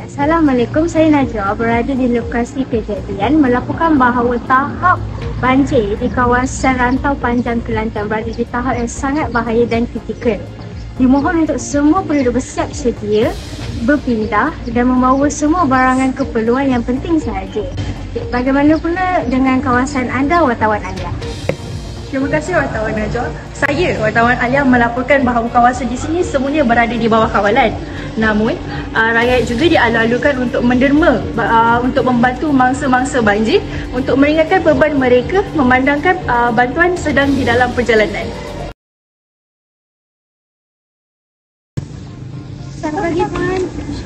Assalamualaikum, saya Najwa berada di lokasi kejadian melaporkan bahawa tahap banjir di kawasan Rantau Panjang Kelantan berada di tahap yang sangat bahaya dan kritikal. Dimohon untuk semua penduduk bersiap sedia, berpindah dan membawa semua barangan keperluan yang penting sahaja. Bagaimana pula dengan kawasan anda, wartawan Alia? Terima kasih wartawan Najwa. Saya, wartawan Alia, melaporkan bahawa kawasan di sini semuanya berada di bawah kawalan. Namun, rakyat juga dialu-alukan untuk menderma untuk membantu mangsa-mangsa banjir untuk meringankan beban mereka memandangkan bantuan sedang di dalam perjalanan. Selamat pagi, Puan.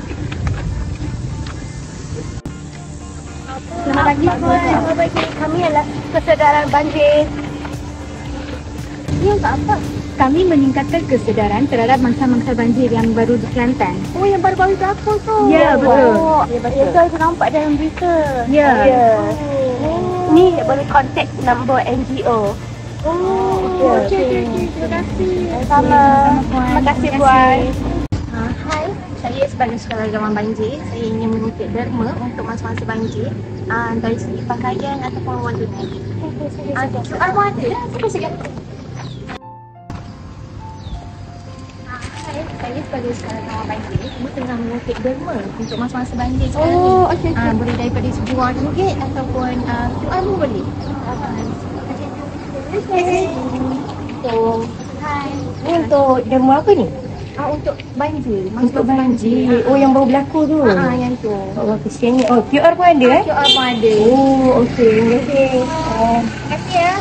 Selamat pagi, Puan. Selamat pagi. Kami adalah kesedaran banjir. Ini untuk apa? Kami meningkatkan kesedaran terhadap mangsa-mangsa banjir yang baru di Kelantan. Oh, yang baru-baru berlaku tu. Ya, betul. Ya, betul. Saya nampak dalam berita. Ya. Ni boleh contact nombor NGO. Okey. Terima kasih. Sama. Terima kasih, Puan. Hai, saya sebagai sukarelawan banjir. Saya ingin mengutip derma untuk masa-masa banjir dari segi pakaian ataupun wang tunai. QR pun ada. Cuba sikit. Saya sebagai sukarelawan banjir, saya tengah mengutip derma untuk masa-masa banjir sekarang ni. Okey. Boleh daripada segi wang ringgit ataupun QR pun boleh. Hai. Ni untuk derma apa ni? Untuk banjir. Untuk banjir. Oh, yang baru berlaku tu. Yang tu. Oh, kesiannya. Oh, QR pun ada QR pun ada. Oh, okey. Terima kasih. Terima kasih ya.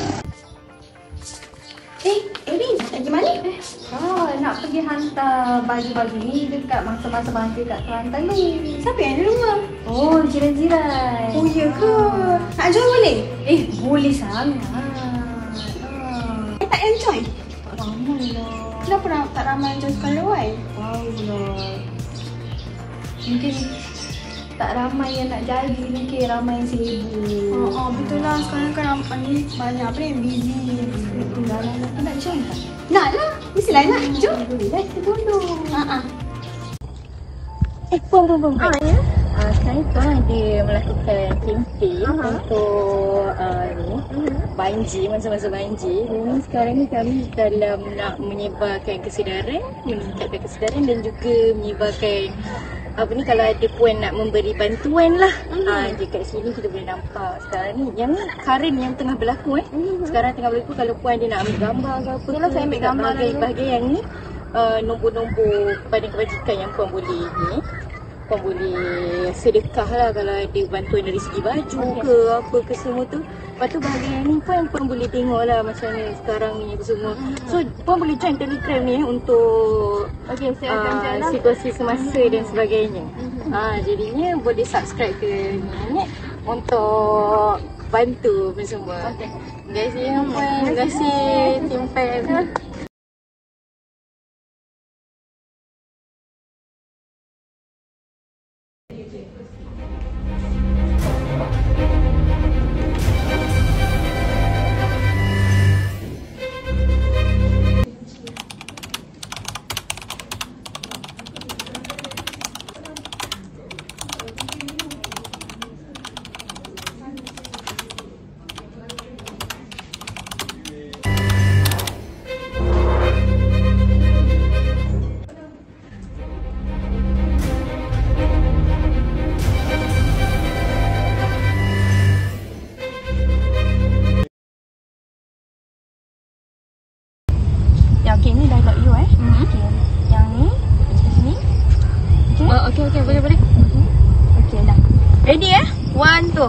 Erin, nak pergi mana? Nak pergi hantar baju-baju ni dekat mangsa-mangsa banjir kat Kelantan ni. Siapa yang ada rumah? Oh, jiran-jiran. Oh, ya ke? Nak join boleh? Boleh sangat. Tak enjoy? Tak ramai lah. Kenapa tak ramai enjoy sukarelawan? Tahu lah. Mungkin tak ramai yang nak jadi, mungkin ramai yang sibuk. Betul lah. Sekarang kan ramai ni banyak apa yang busy. Dalam tu nak join tak? Nak lah. Mestilah nak. Jom. Boleh lah, kita tolong. Puan. Ya? Sekarang tu ada melakukan kempen untuk banjir, masa-masa banjir. Dan sekarang ni kami dalam nak menyebarkan kesedaran, meningkatkan kesedaran dan juga menyebarkan kalau ada puan nak memberi bantuan lah. Dekat sini kita boleh nampak sekarang ni yang current yang tengah berlaku sekarang tengah berlaku. Kalau puan dia nak ambil gambar ke apa, yalah, saya ambil gambar bahagian yang ni, nombor-nombor kepada kebajikan yang puan boleh puan boleh sedekah lah kalau ada bantuan dari segi baju ke apa ke semua tu. Lepas tu bahagian ni puan boleh tengok lah macam mana sekarang ni apa semua. So puan boleh join Telegram ni untuk situasi semasa dan sebagainya. Jadinya boleh subscribe ke ni untuk bantu apa semua. Terima kasih puan. Terima kasih tim PAM. Okey, ni dah got you Okey. Yang ni, sini. Okey. Okey, boleh. Okey, dah. Ready 1, 2.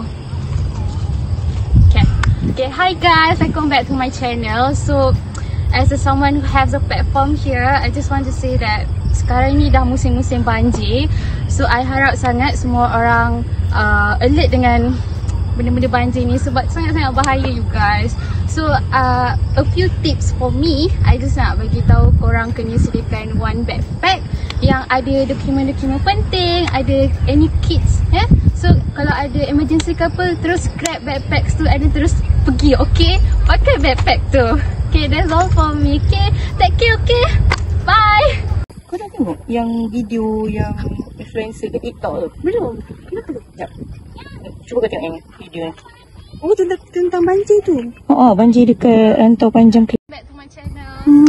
Okay, hi guys, welcome back to my channel. So, as someone who has a platform here, I just want to say that sekarang ni dah musim-musim banjir. So, I harap sangat semua orang alert dengan benda-benda banjir ni sebab sangat-sangat bahaya you guys. So a few tips for me, I just nak bagi tahu korang kena sediakan one backpack yang ada dokumen-dokumen penting, ada any kits So kalau ada emergency ke apa, terus grab backpacks tu and then terus pergi, okay? Pakai backpack tu. Okay, that's all for me. Okay, take care, okay? Bye. Kau dah tengok yang video yang influencer ke TikTok tu. Belum. Kenapa tu? Sekejap. Cuba kau tengok yang video ni. Oh, tentang banjir tu. Banjir dekat Rantau Panjang. Back to my channel.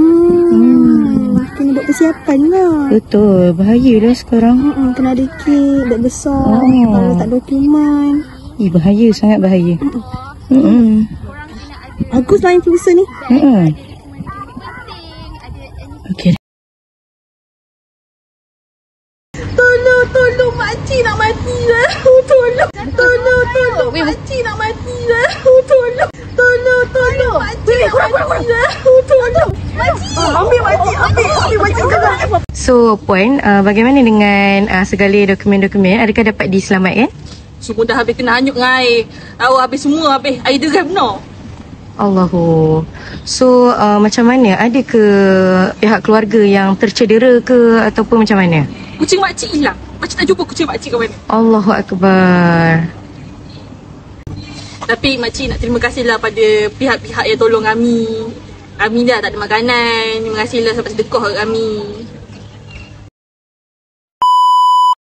Kena buat persiapan lah. Betul, bahaya lah sekarang. Kena ada kek, beg besar. Oh. Kalau tak dokumen. Bahaya, sangat bahaya. Korang kena ada Bagus lah influencer ni. dokumen-dokumen penting, ada any Okey. Tolong makcik nak mati lah. Tolong makcik nak mati lah. Tolong makcik nak mati lah. Tolong makcik. Ambil makcik jangan. So, Puan, bagaimana dengan segala dokumen-dokumen? Adakah dapat diselamatkan? Semua dah habis kena hanyut dengan air. Habis semua habis. Air deras benar. Allahu. So, macam mana? Ada ke pihak keluarga yang tercedera ke ataupun macam mana? Kucing makcik hilang. Macam tak jumpa kucing makcik ke mana. Allahu Akbar. Tapi makcik nak terima kasih lah pada pihak-pihak yang tolong kami. Kami dah tak ada makanan. Terima kasih lah sampai sedekah kat kami.